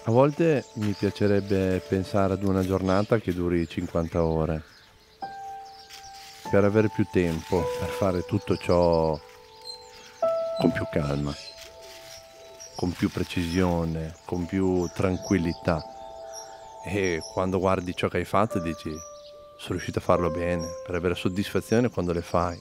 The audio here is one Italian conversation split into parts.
A volte mi piacerebbe pensare ad una giornata che duri 50 ore, per avere più tempo, per fare tutto ciò con più calma, con più precisione, con più tranquillità. E quando guardi ciò che hai fatto dici, sono riuscito a farlo bene, per avere soddisfazione quando le fai.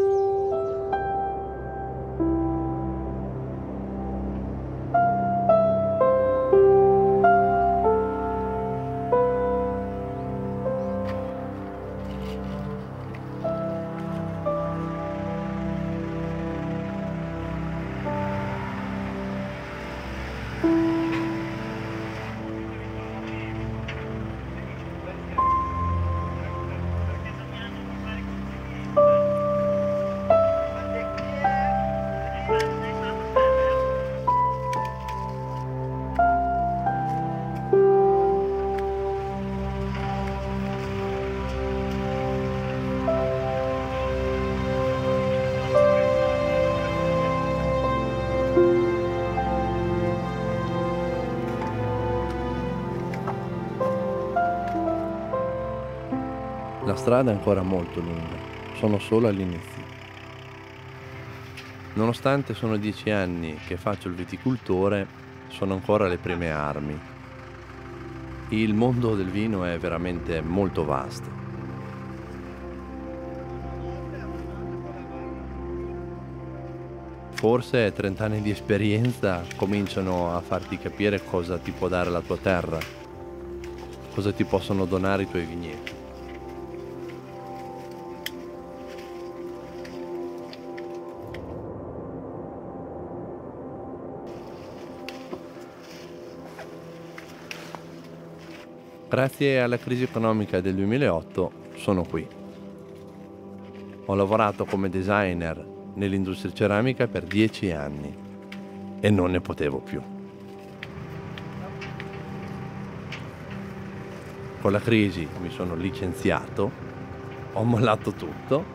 La strada è ancora molto lunga, sono solo all'inizio. Nonostante sono 10 anni che faccio il viticoltore, sono ancora alle prime armi. Il mondo del vino è veramente molto vasto. Forse 30 anni di esperienza cominciano a farti capire cosa ti può dare la tua terra, cosa ti possono donare i tuoi vigneti. Grazie alla crisi economica del 2008 sono qui. Ho lavorato come designer nell'industria ceramica per 10 anni e non ne potevo più. Con la crisi mi sono licenziato, ho mollato tutto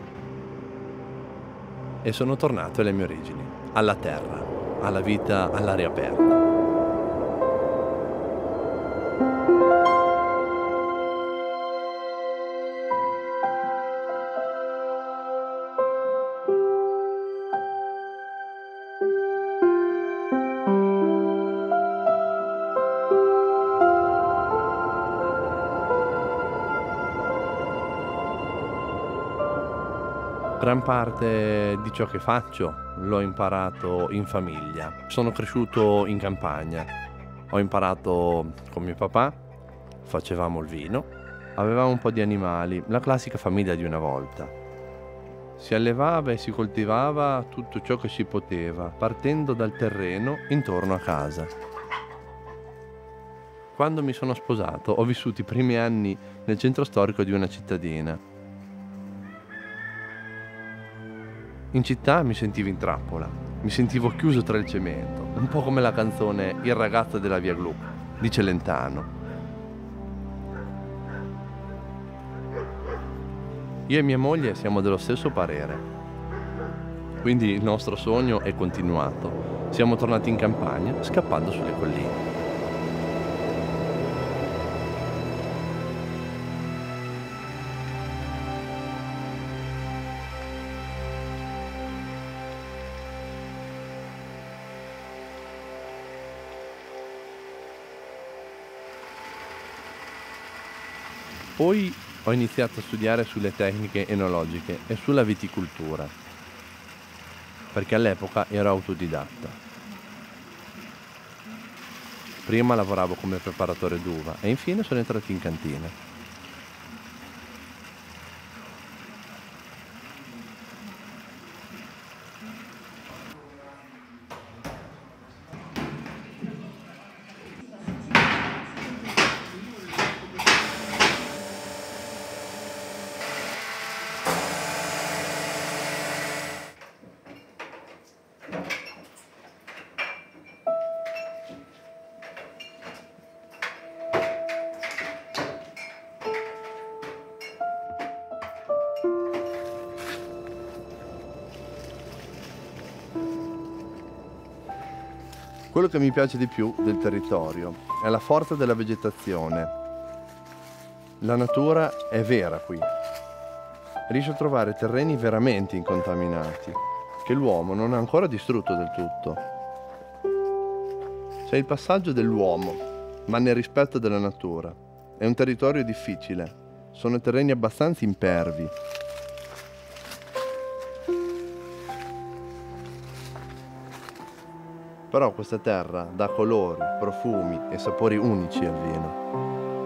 e sono tornato alle mie origini, alla terra, alla vita all'aria aperta. Gran parte di ciò che faccio l'ho imparato in famiglia. Sono cresciuto in campagna. Ho imparato con mio papà, facevamo il vino, avevamo un po' di animali, la classica famiglia di una volta. Si allevava e si coltivava tutto ciò che si poteva, partendo dal terreno intorno a casa. Quando mi sono sposato ho vissuto i primi anni nel centro storico di una cittadina. In città mi sentivo in trappola, mi sentivo chiuso tra il cemento, un po' come la canzone Il ragazzo della via Gluck di Celentano. Io e mia moglie siamo dello stesso parere, quindi il nostro sogno è continuato. Siamo tornati in campagna scappando sulle colline. Poi ho iniziato a studiare sulle tecniche enologiche e sulla viticoltura, perché all'epoca ero autodidatta. Prima lavoravo come preparatore d'uva e infine sono entrato in cantina. Quello che mi piace di più del territorio è la forza della vegetazione. La natura è vera qui. Riesce a trovare terreni veramente incontaminati, che l'uomo non ha ancora distrutto del tutto. C'è il passaggio dell'uomo, ma nel rispetto della natura. È un territorio difficile, sono terreni abbastanza impervi. Però questa terra dà colori, profumi e sapori unici al vino.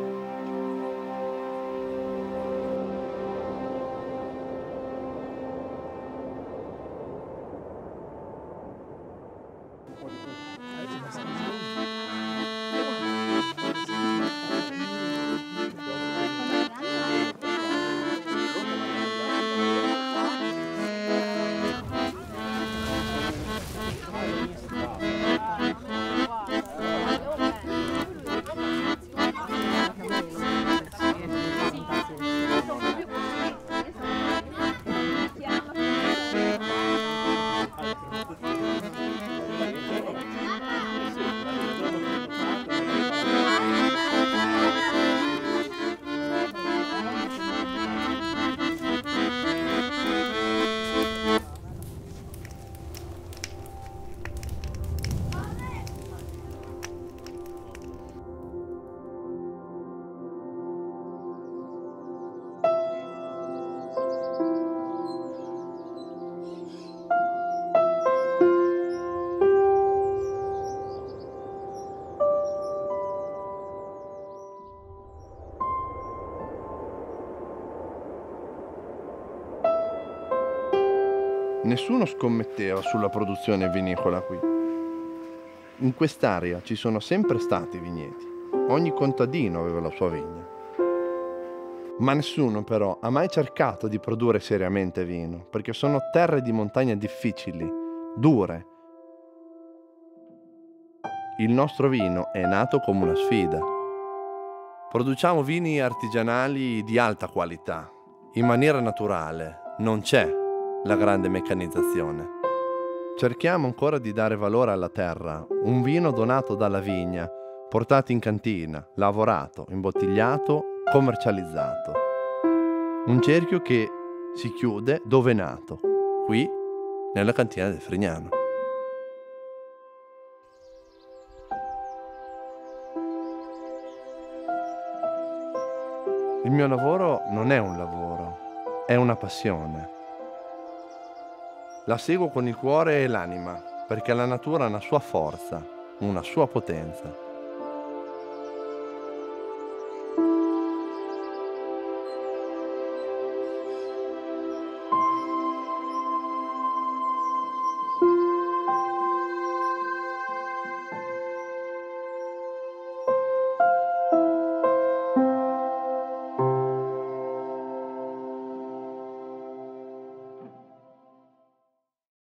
Nessuno scommetteva sulla produzione vinicola qui. In quest'area ci sono sempre stati vigneti. Ogni contadino aveva la sua vigna. Ma nessuno però ha mai cercato di produrre seriamente vino, perché sono terre di montagna difficili, dure. Il nostro vino è nato come una sfida. Produciamo vini artigianali di alta qualità, in maniera naturale, non c'è la grande meccanizzazione. Cerchiamo ancora di dare valore alla terra, un vino donato dalla vigna, portato in cantina, lavorato, imbottigliato, commercializzato. Un cerchio che si chiude dove è nato, qui nella cantina del Frignano. Il mio lavoro non è un lavoro, è una passione. La seguo con il cuore e l'anima, perché la natura ha una sua forza, una sua potenza.